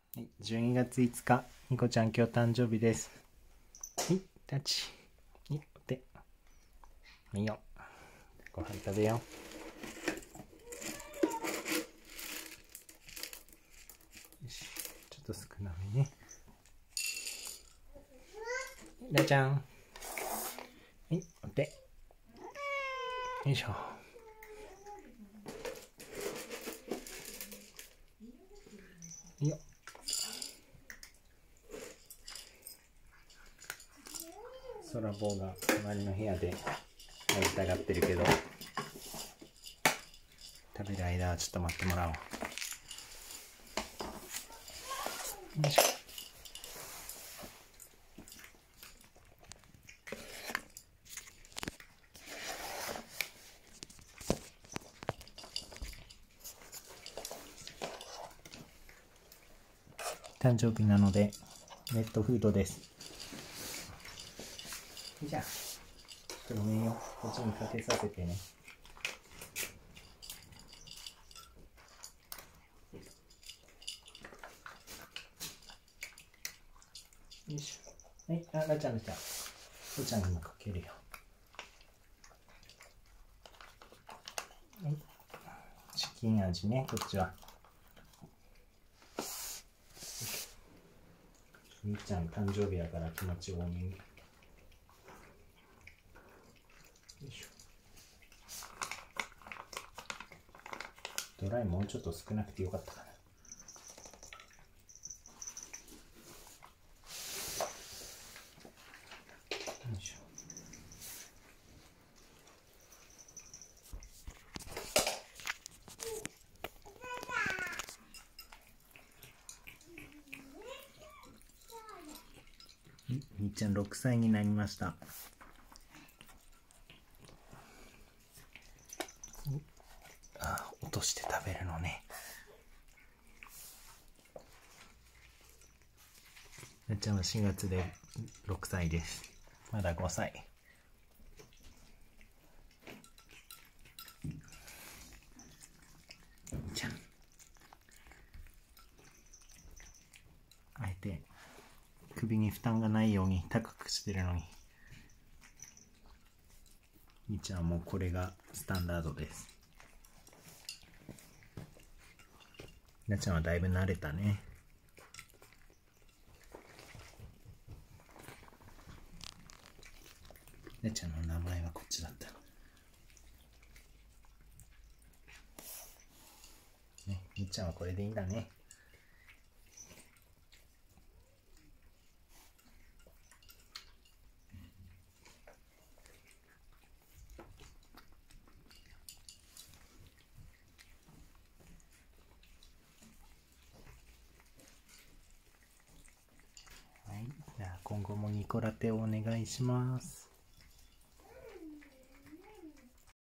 はい、12月5日、ニコちゃん今日誕生日です。はい、タチ。はい、お手。いいよ。ご飯食べよう。よし、ちょっと少なめね。ラちゃん。はい、お手。よいしょ。いいよ。空棒が隣の部屋でやりたがってるけど、食べる間はちょっと待ってもらおう。よいしょ。誕生日なのでネットフードです。じゃあちょっとごめんよ、こっちにかけさせてね。よいしょ。はい、ラちゃんのちゃん、おちゃんにもかけるよ。はい、チキン味ね、こっちは。みっちゃん誕生日だから気持ち多めに。よいしょ。ドライもうちょっと少なくてよかったかな。よいしょ。みっちゃん6歳になりました。落として食べるのね。なっちゃんは4月で6歳です。まだ5歳。ちゃん、あえて首に負担がないように高くしてるのに、みっちゃんはもうこれがスタンダードです。なっちゃんはだいぶ慣れたね。なっちゃんの名前はこっちだった。ね、みっちゃんはこれでいいんだね。はい、じゃあ今後もニコラテをお願いします。